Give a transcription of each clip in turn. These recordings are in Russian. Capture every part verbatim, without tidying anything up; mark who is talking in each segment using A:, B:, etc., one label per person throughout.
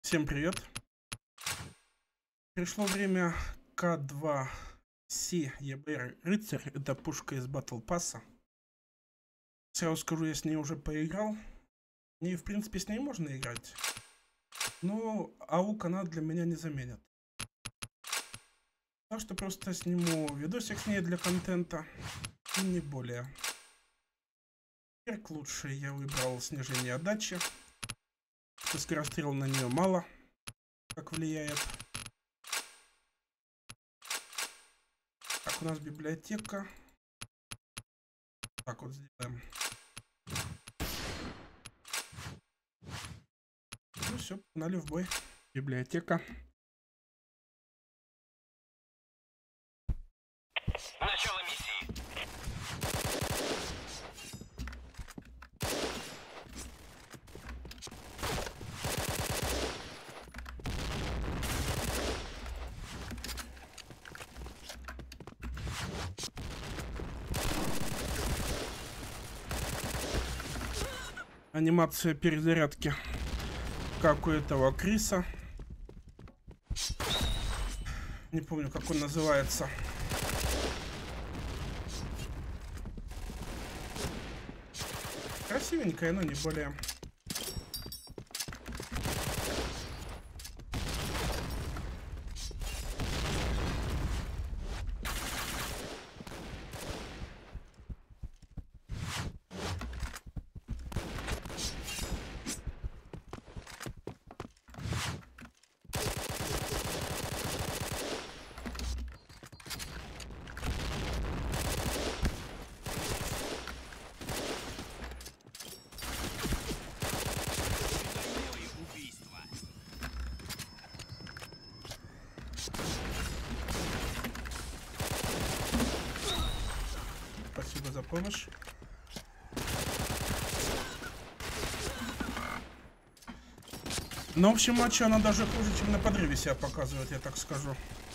A: Всем привет. Пришло время К два Си и би эр Рыцарь. Это пушка из Battle Pass. Сразу скажу, я с ней уже поиграл. И в принципе с ней можно играть. Но АУК она для меня не заменит. Так что просто сниму видосик с ней для контента. И не более. Перк лучше я выбрал снижение отдачи. Скорострел на нее мало как влияет. Так, у нас библиотека. Так вот сделаем. Ну все, погнали в бой. Библиотека.
B: Начало миссии.
A: Анимация перезарядки, как у этого Криса. Не помню, как он называется. Красивенькая, но не более. Спасибо за помощь. Но в общем матче она даже хуже, чем на подрыве себя показывает, я так скажу.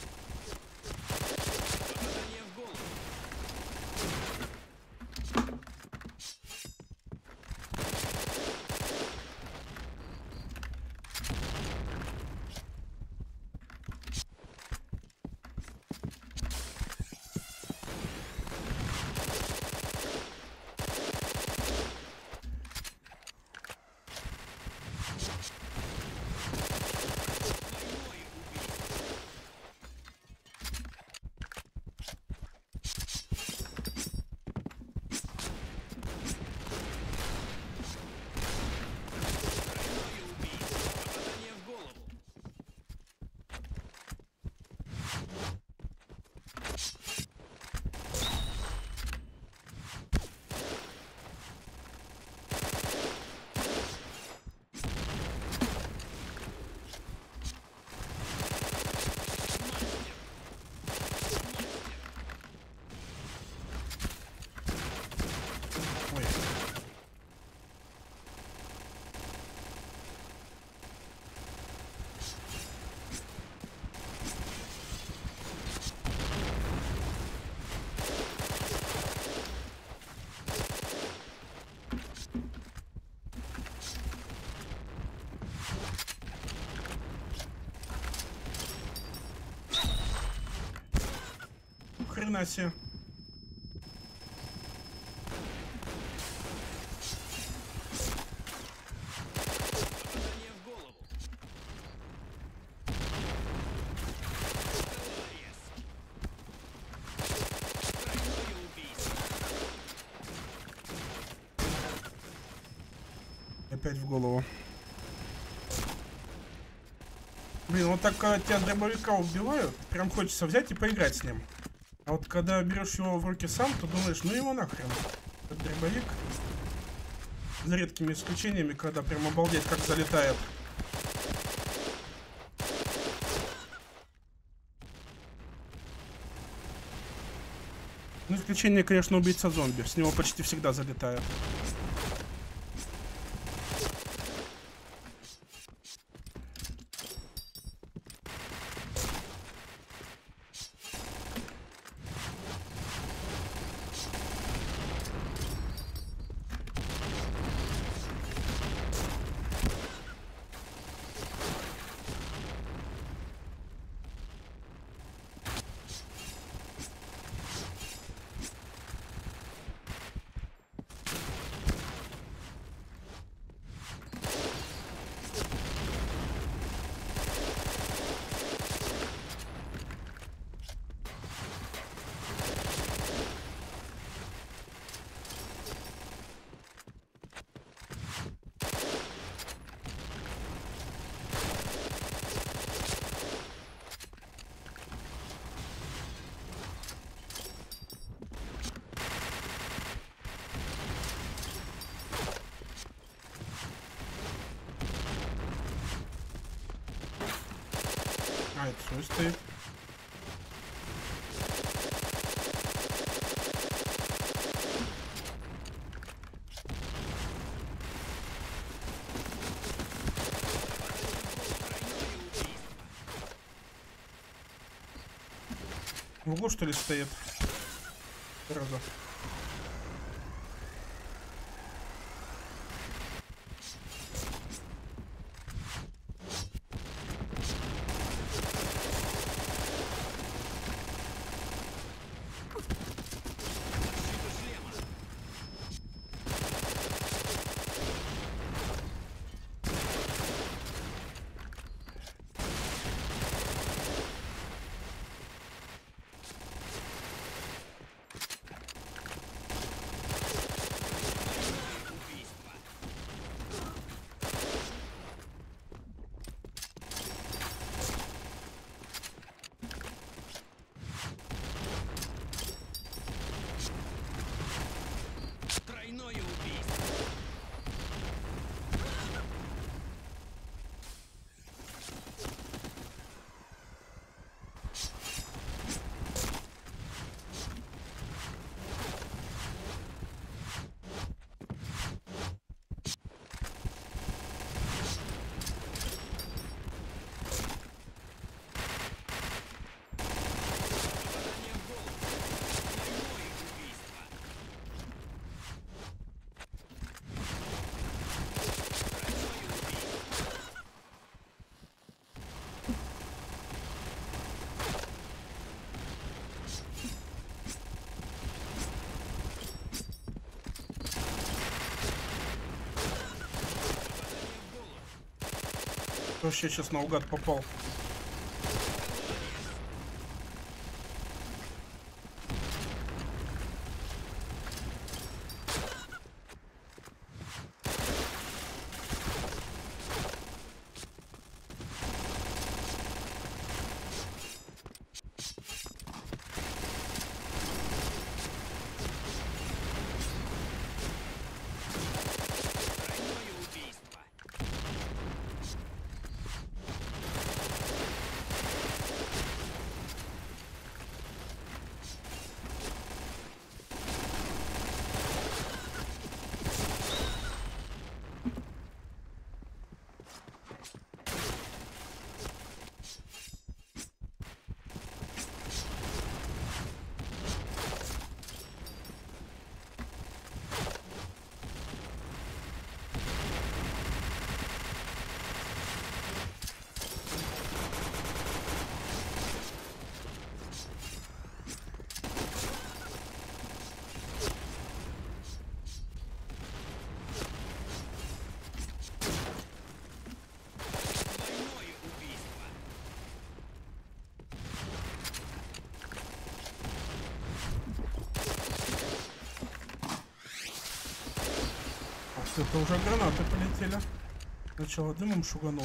A: Хрена себе. Опять в голову. Блин, вот так, когда тебя дробовика убивают, прям хочется взять и поиграть с ним. А вот когда берешь его в руки сам, то думаешь, ну его нахрен. Этот дробовик, за редкими исключениями, когда прям обалдеть как залетает. Ну, исключение, конечно, убийца зомби. С него почти всегда залетает. А, это свой стоит. В углу, что ли, стоит? Сразу. Вообще сейчас наугад попал. Это уже гранаты полетели. Сначала дымом шуганул.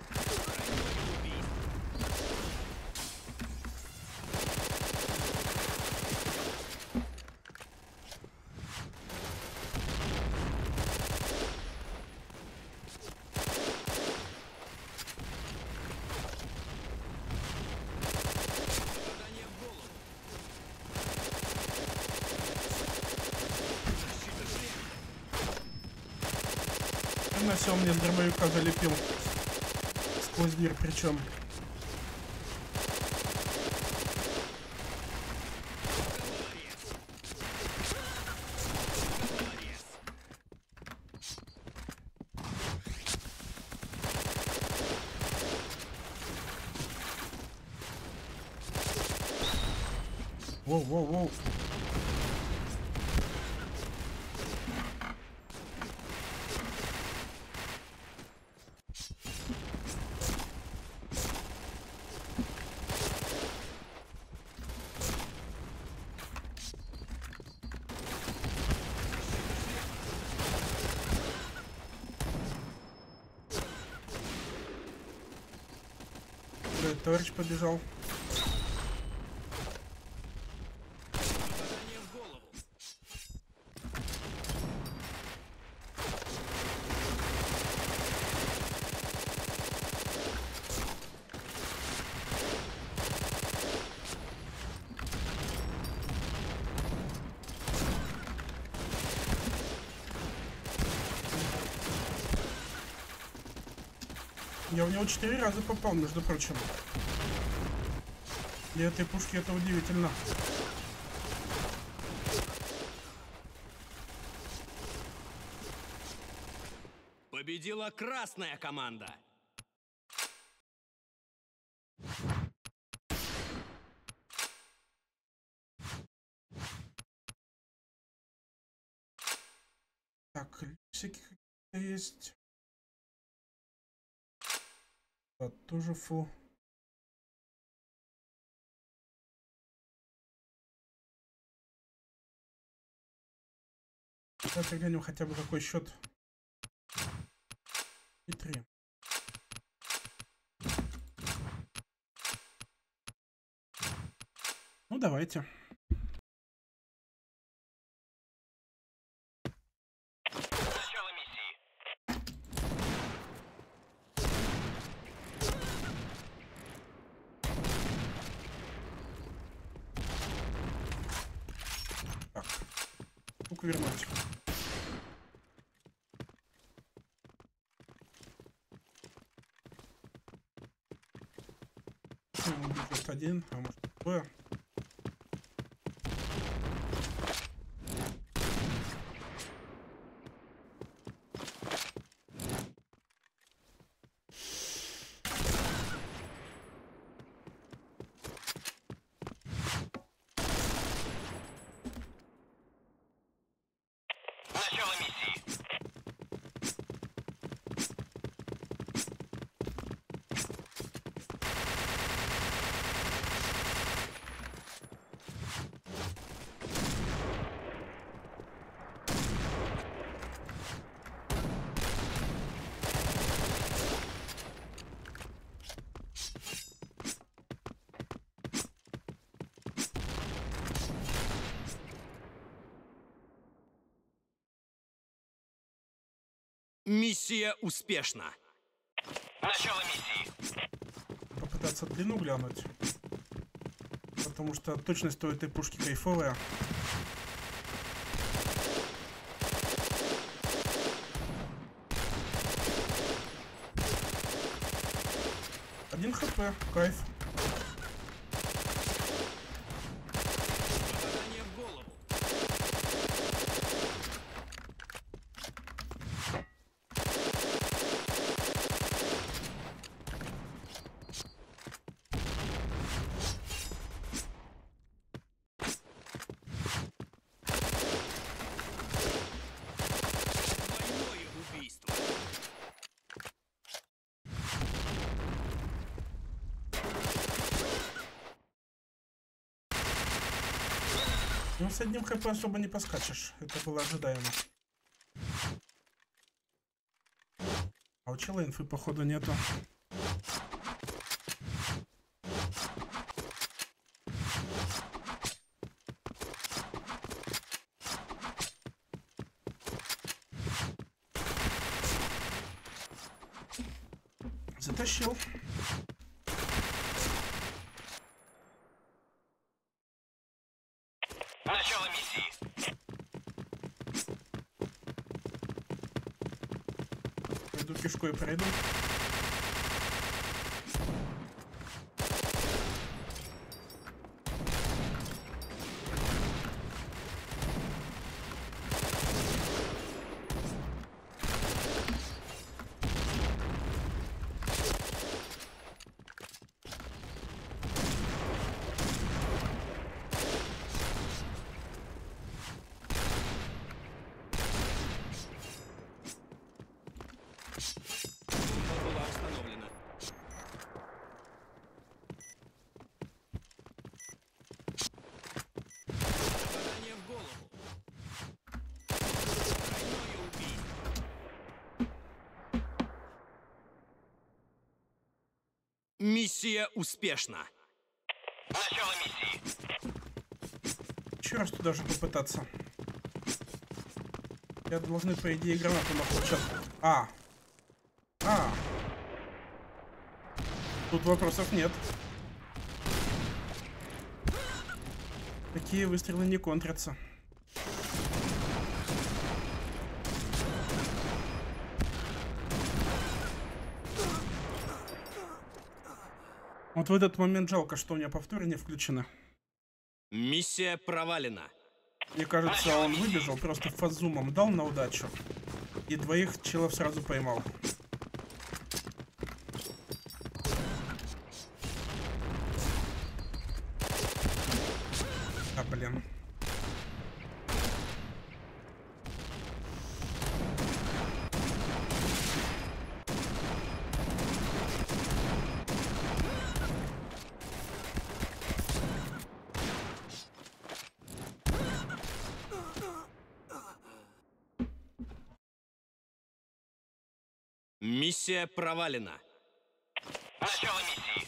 A: На все мне с дробовика залепил. Сквозь дверь причем. Воу-воу-воу. Товарищ побежал. Я в него четыре раза попал, между прочим. Для этой пушки это удивительно.
C: Победила красная команда.
A: Так, всяких есть. Да, тоже фу. Давайте глянем хотя бы какой счет. И три. Ну давайте.
B: Начало миссии.
A: Так. Штуку вернуть. Бюджет один, а может двое.
B: Начало миссии.
C: Миссия успешна.
B: Начало миссии.
A: Попытаться длину глянуть. Потому что точность у этой пушки кайфовая. Один хп, кайф.
C: Попадание в голову. Двойное убийство.
A: Ну, с одним хп особо не поскачешь. Это было ожидаемо. А у чела инфы, походу, нету. Затащил.
B: Начало миссии.
A: Пойду пешкой пройду.
C: Бомба была установлена. Попадание в голову. Двойное убийство. Миссия успешна.
B: Начало миссии.
A: Еще раз туда же попытаться. Я должны, по идее, гранату нахуй сейчас. А. А. Тут вопросов нет. Такие выстрелы не контрятся. Вот в этот момент жалко, что у меня повторы не включены.
C: Миссия провалена.
A: Мне кажется, он выбежал, просто фазумом дал на удачу. И двоих челов сразу поймал. А, блин.
C: Миссия провалена.
B: Начало миссии.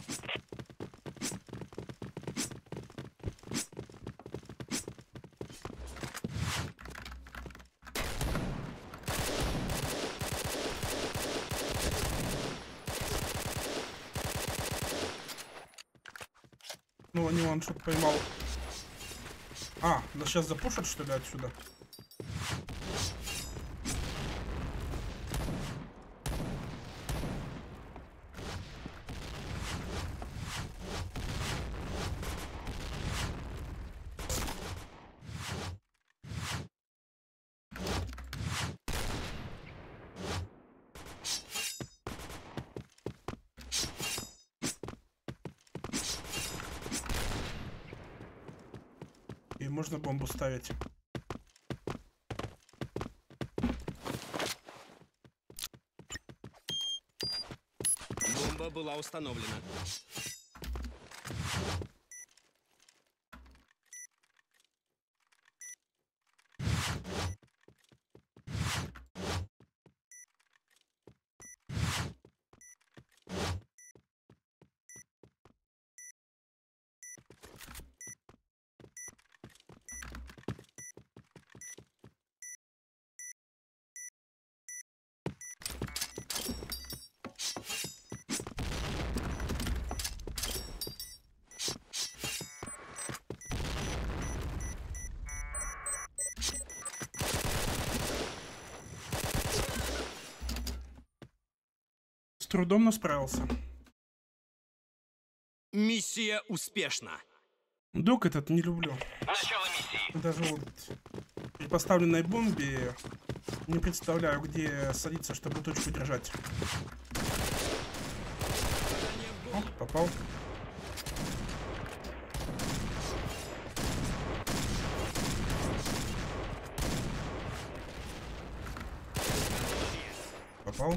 A: Ну, они ваншот поймал. А, нас сейчас запушат, что ли, отсюда? И можно бомбу ставить.
C: Бомба была установлена.
A: С трудом, но справился.
C: Миссия успешна.
A: Док этот не люблю.
B: Начало миссии.
A: Даже вот при поставленной бомбе не представляю, где садиться, чтобы точку держать. О, попал. Попал.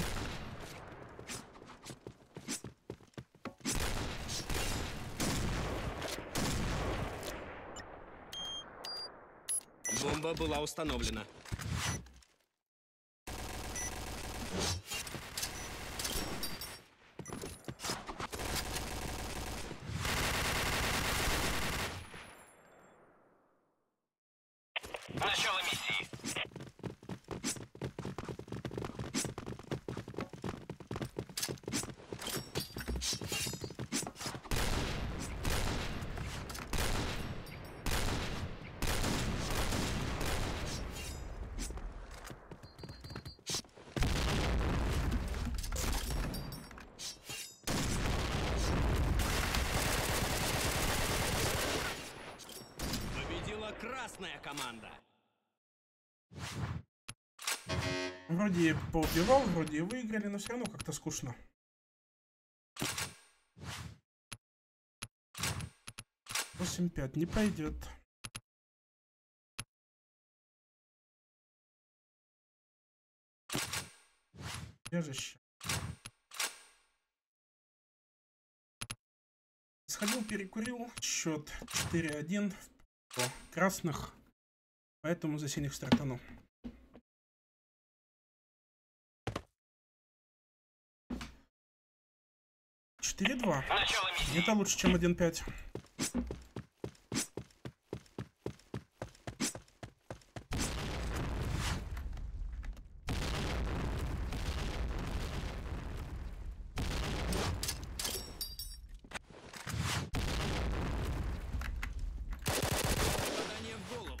C: Бомба была установлена.
B: Начало миссии.
C: Победила красная команда.
A: Вроде и поубивал, вроде и выиграли, но все равно как-то скучно. восемь пять не пойдет. Бежище. Сходил, перекурил. Счет четыре один. Красных. Поэтому за синих стартану. четыре два.
B: Начало миссии.
A: Это лучше, чем один пять.
C: Попадание в голову.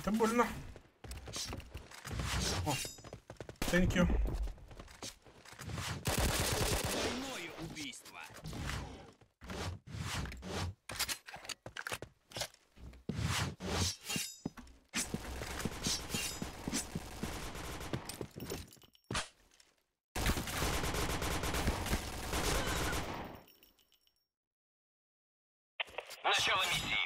A: Это больно. О, thank you.
C: Двойное убийство.
B: Начало миссии.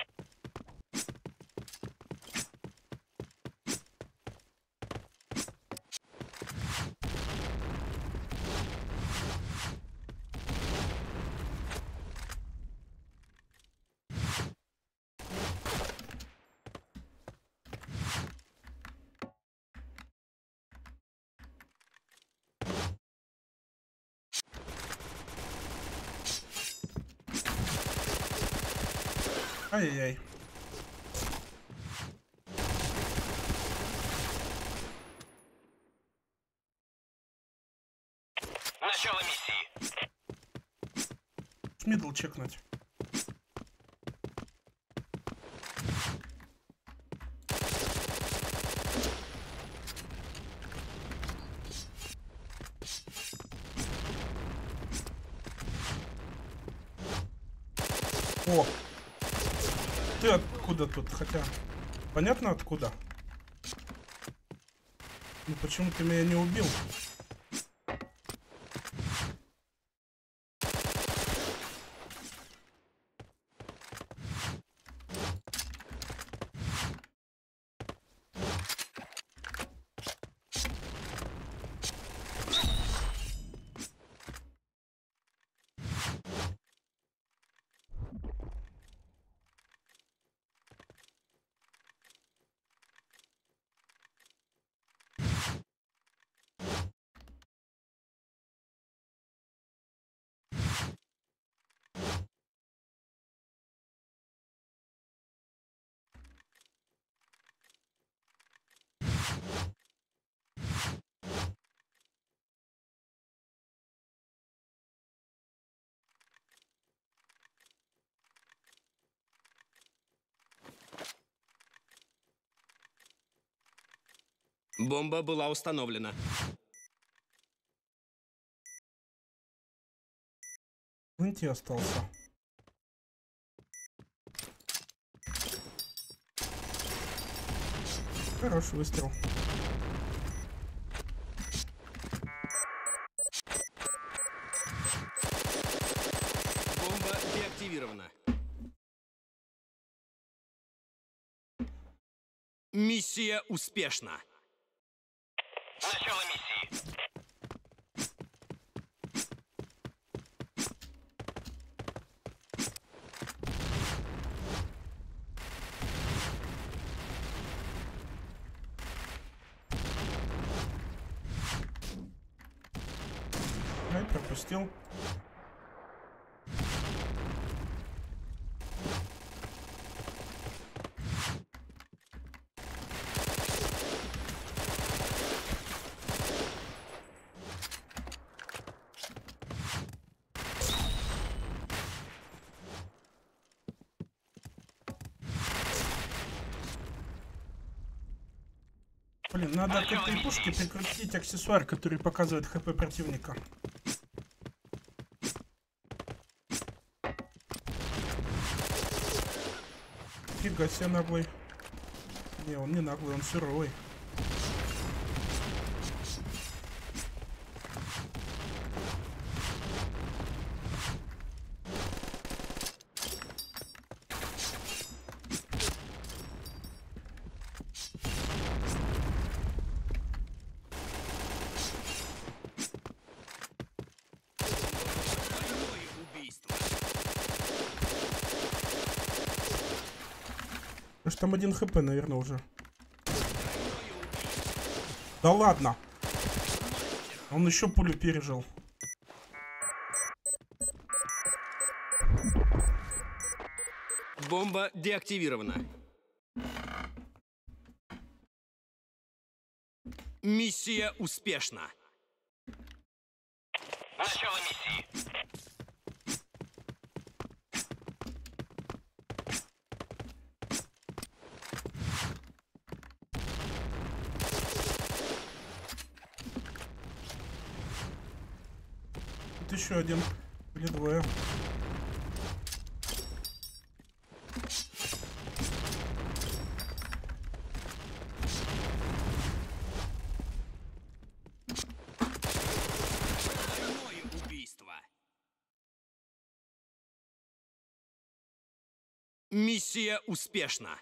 A: Ай-яй-яй.
B: Начало миссии.
A: Мидл чекнуть. О! Ты откуда тут? Хотя... Понятно откуда? Ну почему ты меня не убил?
C: Бомба была установлена.
A: Инти остался. Хороший выстрел.
C: Бомба деактивирована. Миссия успешна.
B: Начало миссии.
A: Ай, пропустил. Блин, надо к этой пушке прикрутить аксессуар, который показывает хп противника. Фига себе наглый. Не, он не наглый, он суровый.
C: Двойное убийство.
A: Потому что там один хп, наверное, уже. Да ладно. Он еще пулю пережил.
C: Бомба деактивирована. Миссия успешна.
B: Начало миссии.
A: Вот еще один. Или двое.
C: Двойное убийство. Миссия успешна.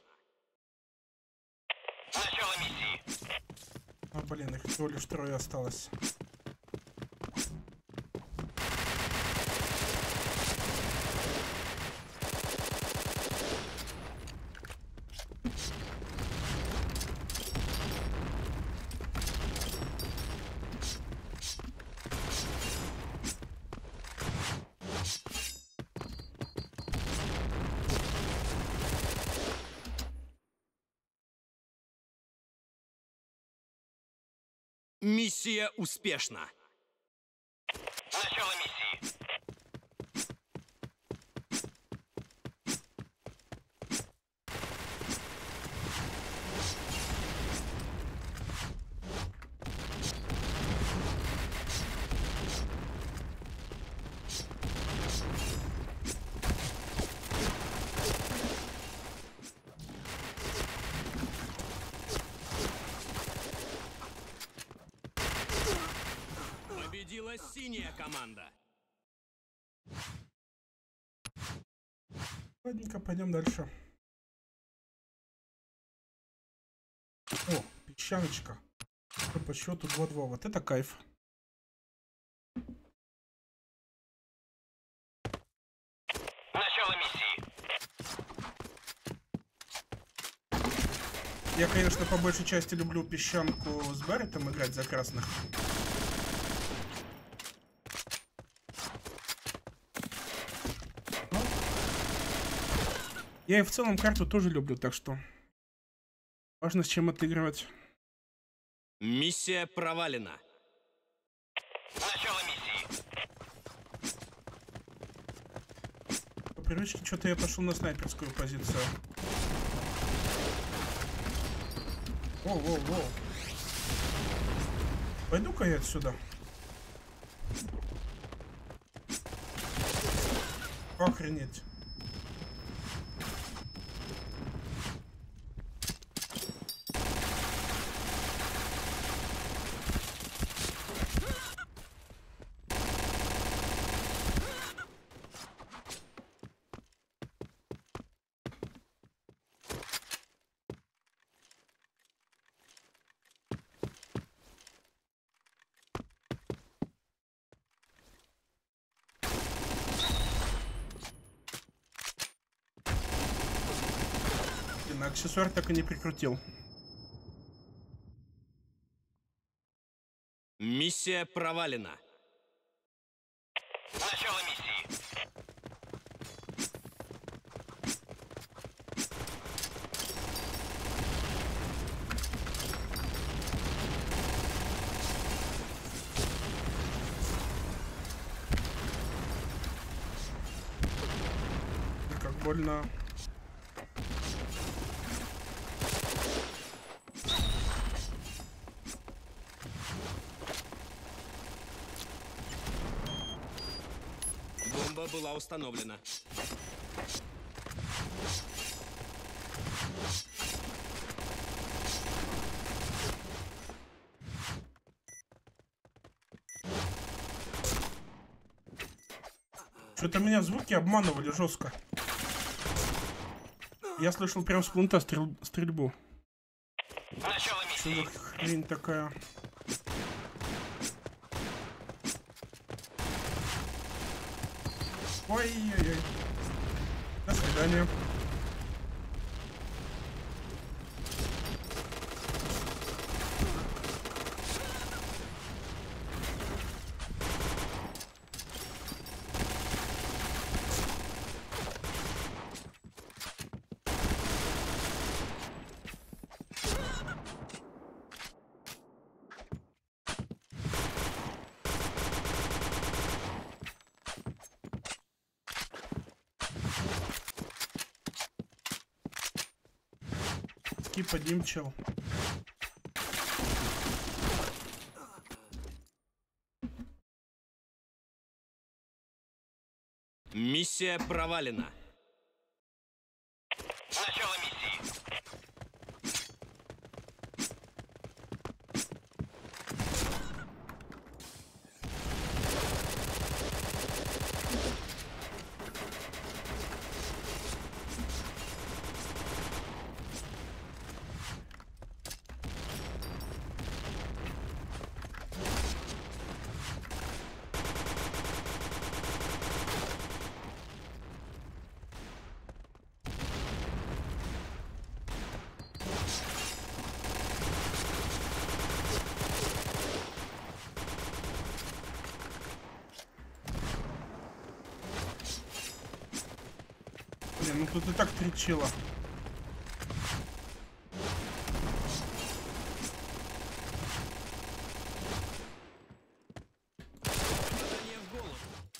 B: Начало миссии.
A: А, блин, их всего лишь трое осталось.
C: Миссия успешна.
B: Начало миссии.
C: Победила синяя команда.
A: Ладненько, пойдем дальше. О, песчаночка. По счету два-два. Вот это кайф.
B: Начало миссии.
A: Я, конечно, по большей части люблю песчанку с Барреттом играть за красных. Но я и в целом карту тоже люблю, так что важно с чем отыгрывать.
C: Миссия провалена.
B: Начало миссии.
A: По привычке что-то я пошел на снайперскую позицию. Воу-воу-воу. Пойду-ка я отсюда. Охренеть. Блин, аксессуар так и не прикрутил.
C: Миссия провалена.
B: Начало миссии.
A: Ой, как больно.
C: Бомба была установлена.
A: Что-то меня звуки обманывали жестко. Я слышал прям с планта стрель... стрельбу.
B: Начало
A: Что
B: миссии.
A: за хрень такая? Ой-ой-ой. До свидания. Подним, чел.
C: Миссия провалена.
B: Начало миссии.
A: Блин, ну тут и так три чела.
C: Попадание в голову.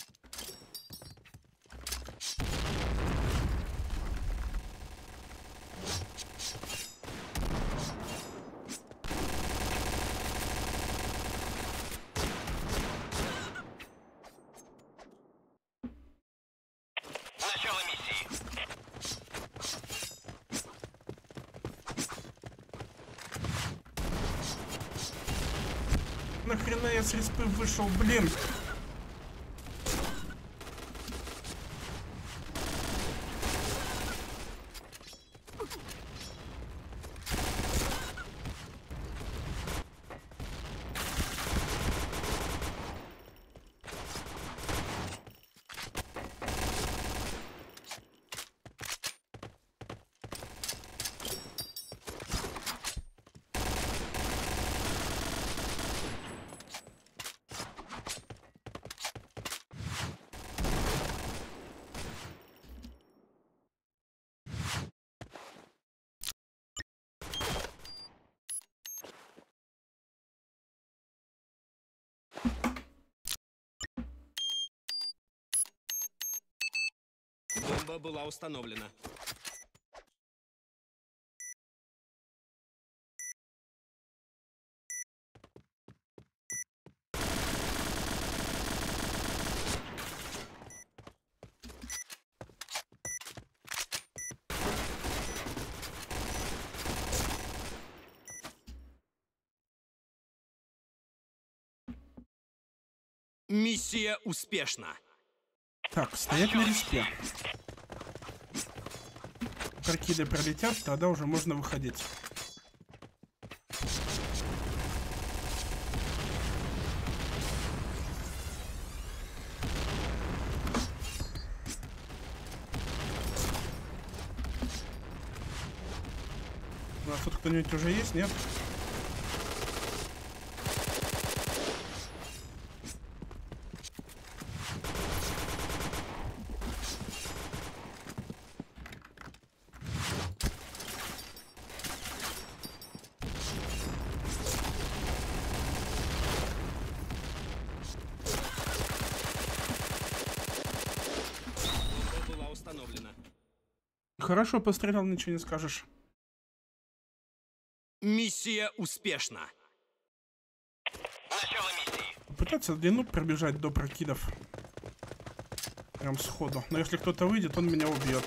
B: Начало миссии.
A: Нахрена я с респы вышел, блин?
C: Бомба была установлена. Миссия успешна.
A: Так, стоять на респе. Прокиды пролетят, тогда уже можно выходить. У нас тут кто-нибудь уже есть, нет?
C: Бомба была установлена.
A: Хорошо, пострелял, ничего не скажешь.
C: Миссия успешна.
B: Начало миссии.
A: Пытаться длину пробежать до прокидов. Прям сходу. Но если кто-то выйдет, он меня убьет.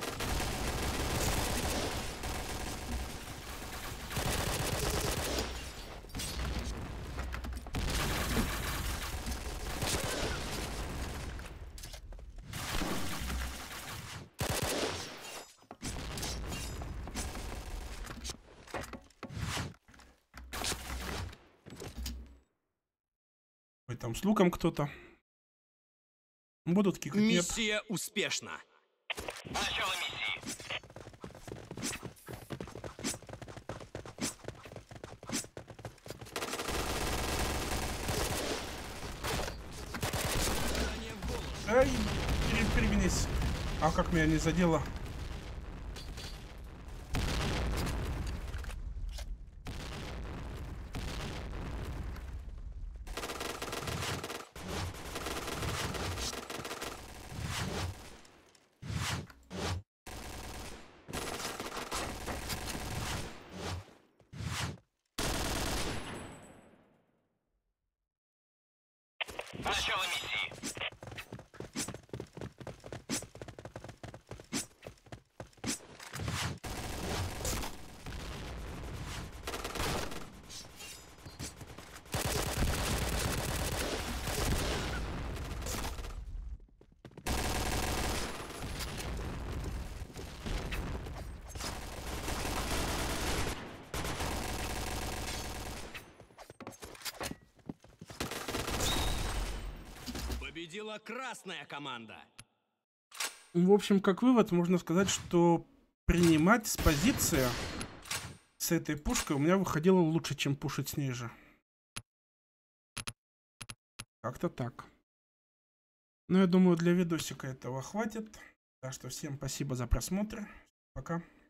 A: Ой, там с луком кто-то. Будут кикать, нет.
C: Миссия успешна.
B: Начало миссии.
C: Попадание в голову.
A: Ай, пере- переменись. А как меня не задело?
B: Начало миссии.
C: Победила красная команда.
A: В общем, как вывод, можно сказать, что принимать с позиции с этой пушкой у меня выходило лучше, чем пушить с ней же. Как-то так. Но я думаю, для видосика этого хватит. Так что всем спасибо за просмотр. Пока.